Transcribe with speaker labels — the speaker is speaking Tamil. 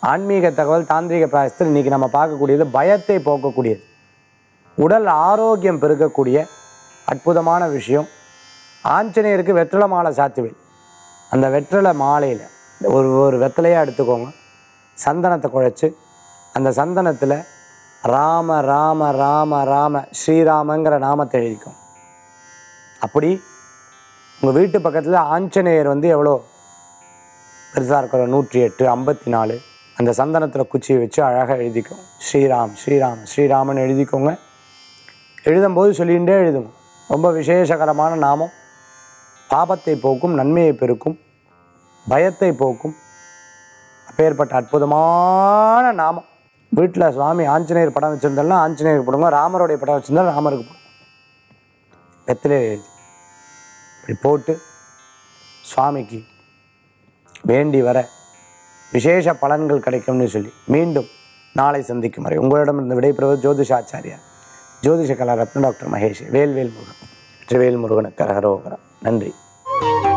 Speaker 1: ஆன்மீக தகவல் தாந்திரிக பிராயசத்தில் இன்றைக்கி நம்ம பார்க்கக்கூடியது பயத்தை போக்கக்கூடியது, உடல் ஆரோக்கியம் பெருக்கக்கூடிய அற்புதமான விஷயம். ஆஞ்சநேயருக்கு வெற்றிலை மாலை சாத்துவேன். அந்த வெற்றிலை மாலையில் ஒரு வெத்தலையாக எடுத்துக்கோங்க, சந்தனத்தை குழைச்சி அந்த சந்தனத்தில் ராம ராம ராம ராம ஸ்ரீராமங்கிற நாமத்தை எழுதிக்கும். அப்படி உங்கள் வீட்டு பக்கத்தில் ஆஞ்சநேயர் எவ்வளோ பெருசாக இருக்கிற 108 54 அந்த சந்தனத்தில் குச்சியை வச்சு அழகாக எழுதிக்கும். ஸ்ரீராம் ஸ்ரீராம் ஸ்ரீராமன் எழுதிக்கோங்க. எழுதும்போது சொல்லிகிட்டே எழுதுங்க. ரொம்ப விசேஷகரமான நாமம். பாபத்தை போக்கும், நன்மையை பெருக்கும், பயத்தை போக்கும். அப்பேற்பட்ட அற்புதமான நாமம். வீட்டில் சுவாமி ஆஞ்சநேயர் படம் வச்சுருந்தாலும் ஆஞ்சநேயருக்கு போடுங்க, ராமருடைய படம் வச்சுருந்தாலும் ராமருக்கு போடுங்க. வெத்திலே எழுதி இப்படி போட்டு சுவாமிக்கு வேண்டி வர விசேஷ பலன்கள் கிடைக்கும்னு சொல்லி மீண்டும் நாளை சந்திக்கும் வரை உங்களிடமிருந்து விடைபெறுவது ஜோதிஷாச்சாரியார், ஜோதிஷ கலாரத்ன டாக்டர் மகேஷ். வேல்வேல் முருகன். வெற்றிவேல் முருகனுக்கு அரகரோகரம். நன்றி.